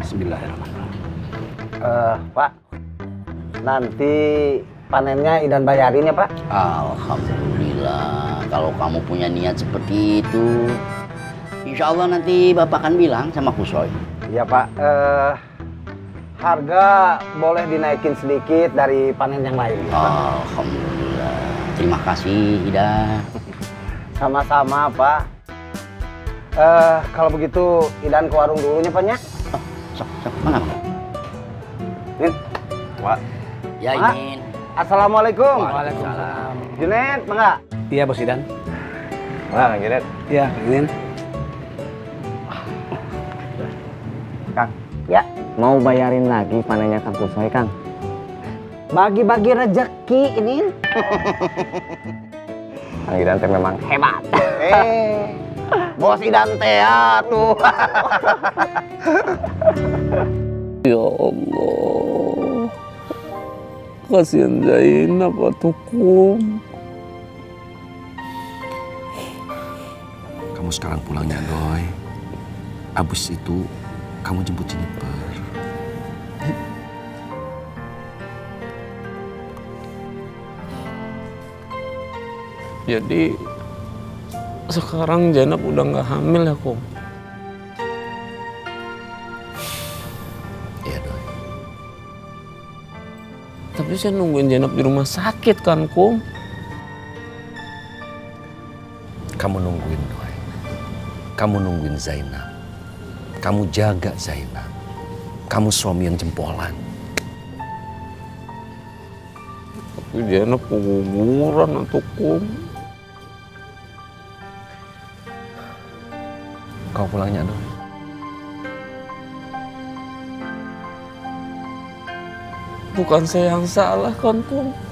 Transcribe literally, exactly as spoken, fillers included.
Bismillahirrahmanirrahim. Uh, Pak, nanti panennya Idan bayarin ya Pak? Alhamdulillah, kalau kamu punya niat seperti itu, insya Allah nanti Bapak akan bilang sama Kusoy. Iya Pak, uh, harga boleh dinaikin sedikit dari panen yang lain. Alhamdulillah, terima kasih Idan. Sama-sama Pak. Uh, kalau begitu Idan ke warung dulunya Pak ya? Oh, sok, sok, mana Pak? Nin, Pak. Ya Ma. ingin. Assalamualaikum. Waalaikumsalam. Junet, Mangga. Iya Bos Idan. Nah, Junet. Iya, Inin. Kang. Ya, mau bayarin lagi panennya Kang Kusoy, Kang. Bagi-bagi rezeki ini. Kang Idan teh memang hebat. Eh, Bos Idan teh tuh. Ya Allah, kasihan Zainab atuh Kum. Kamu sekarang pulangnya Doi. Abis itu kamu jemput Jennifer. Jadi sekarang Zainab udah nggak hamil ya Kum? Iya Doi. Tapi saya nungguin Zainab di rumah sakit kan Kum? Kamu nungguin Doi. Kamu nungguin Zainab. Kamu jaga Zainab. Kamu suami yang jempolan. Tapi Zainab keguguran atau Kum? Kau pulangnya Doi. Bukan saya yang salah kan Kum?